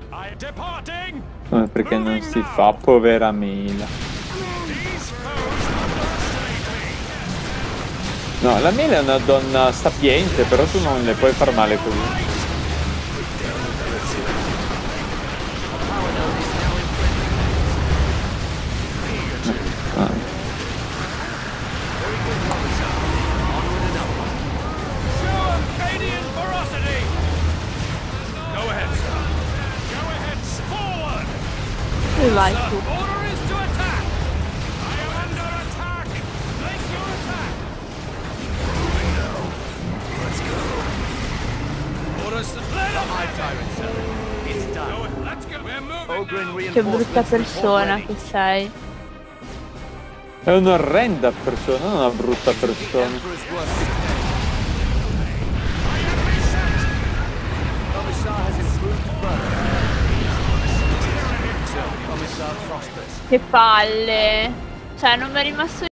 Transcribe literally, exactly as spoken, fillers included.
Come perché non si fa, povera Mila. No, la Mila è una donna sapiente, però tu non le puoi far male così. Vai tu. Che brutta persona che sei. È un'orrenda persona, non una brutta persona. Che palle. Cioè non mi è rimasto